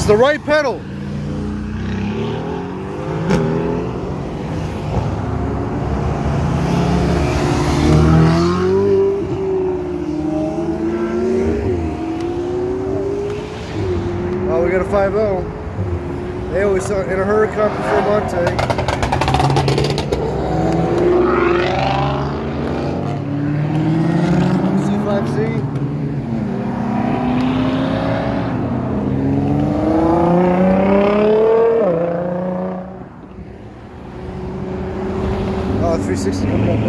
the right pedal. Oh, we got a 5.0. They always in a Huracan Performante. C5C. Oh, 360 coming up.